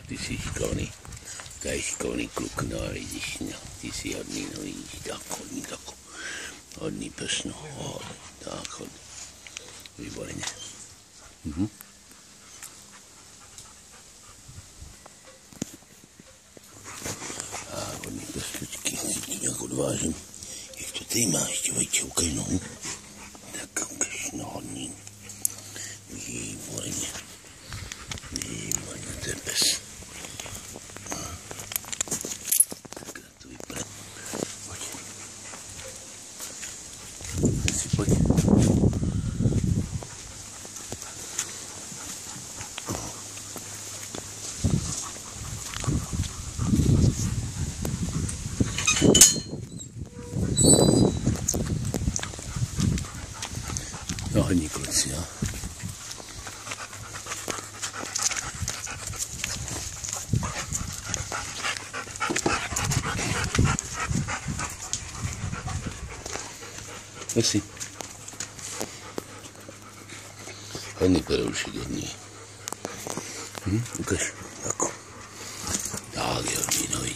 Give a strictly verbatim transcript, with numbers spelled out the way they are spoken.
ty jsi šikovný. To je šikovný kluk, no vidíš, no, ty jsi hodný, no vidíš, tak hodný, tak hodný pes, no, hodný, tak hodný, výborně. Mhm. Tak hodný pes, počkej, si ti nějak odvážím, jak to tady máš, ještě vejče, ukaž nohu, tak ukaž, no hodný, výborně, výborně, to je pes. Pojď. No hodní kluci, jo. Jestli. Hodný peroušek, hodný. Hm, ukaž, jako. Tak je hodný, no